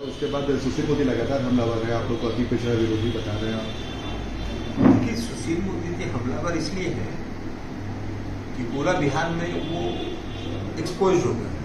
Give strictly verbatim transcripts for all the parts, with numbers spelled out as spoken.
उसके बाद सुशील मोदी लगातार हमलावर है, आप लोग को अति पिछड़ा विरोधी बता रहे हैं। देखिए, सुशील मोदी के हमलावर इसलिए है कि पूरा बिहार में वो एक्सपोज हो गया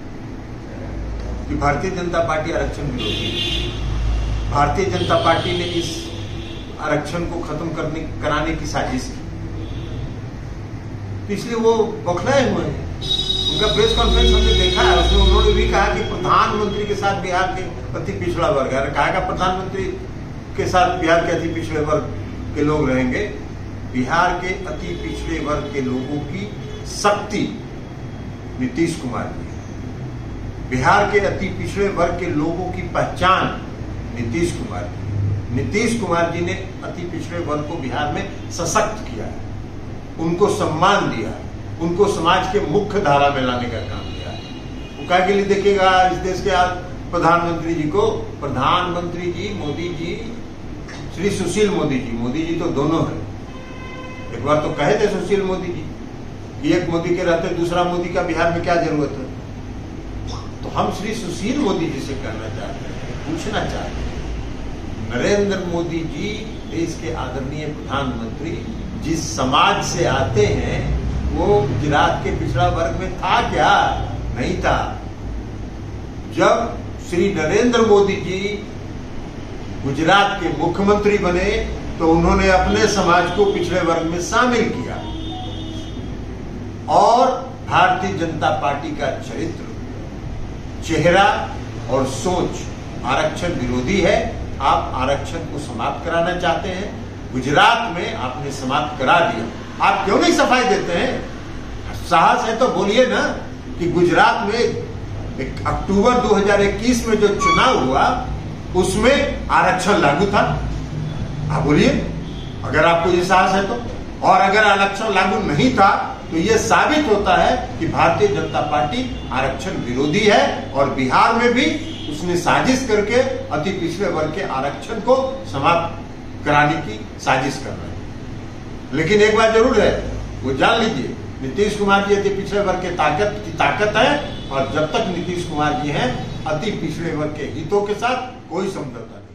कि भारतीय जनता पार्टी आरक्षण विरोधी है। भारतीय जनता पार्टी ने इस आरक्षण को खत्म करने कराने की साजिश की, इसलिए वो बौखलाए हुए हैं। उनका प्रेस कॉन्फ्रेंस हमने देखा है, उसमें उन्होंने भी कहा कि प्रधानमंत्री के साथ बिहार के अति पिछड़ा वर्ग है। कहा कि प्रधानमंत्री के साथ बिहार के अति पिछड़े वर्ग के लोग रहेंगे। बिहार के अति पिछड़े वर्ग के लोगों की शक्ति नीतीश कुमार जी है। बिहार के अति पिछड़े वर्ग के लोगों की पहचान नीतीश कुमार जी। नीतीश कुमार जी ने अति पिछड़े वर्ग को बिहार में सशक्त किया है, उनको सम्मान दिया है, उनको समाज के मुख्य धारा में लाने का काम किया है। वो क्या के लिए देखिएगा इस देश के आज प्रधानमंत्री जी को, प्रधानमंत्री जी मोदी जी, श्री सुशील मोदी जी, मोदी जी तो दोनों है। एक बार तो कहे थे सुशील मोदी जी कि एक मोदी के रहते दूसरा मोदी का बिहार में क्या जरूरत है। तो हम श्री सुशील मोदी जी से कहना चाहते हैं, पूछना चाहते हैं, नरेंद्र मोदी जी देश के आदरणीय प्रधानमंत्री जिस समाज से आते हैं वो गुजरात के पिछड़ा वर्ग में था क्या? नहीं था। जब श्री नरेंद्र मोदी जी गुजरात के मुख्यमंत्री बने तो उन्होंने अपने समाज को पिछड़े वर्ग में शामिल किया। और भारतीय जनता पार्टी का चरित्र, चेहरा और सोच आरक्षण विरोधी है। आप आरक्षण को समाप्त कराना चाहते हैं, गुजरात में आपने समाप्त करा दिया। आप क्यों नहीं सफाई देते हैं? साहस है तो बोलिए ना कि गुजरात में अक्टूबर दो हज़ार इक्कीस में जो चुनाव हुआ उसमें आरक्षण लागू था। आप बोलिए, अगर आपको ये साहस है तो। और अगर आरक्षण लागू नहीं था तो ये साबित होता है कि भारतीय जनता पार्टी आरक्षण विरोधी है और बिहार में भी उसने साजिश करके अति पिछड़े वर्ग के आरक्षण को समाप्त कराने की साजिश कर रहे हैं। लेकिन एक बात जरूर है, वो जान लीजिए, नीतीश कुमार जी अति पिछड़े वर्ग के ताकत की ताकत है और जब तक नीतीश कुमार जी हैं अति पिछड़े वर्ग के हितों के साथ कोई समझौता नहीं।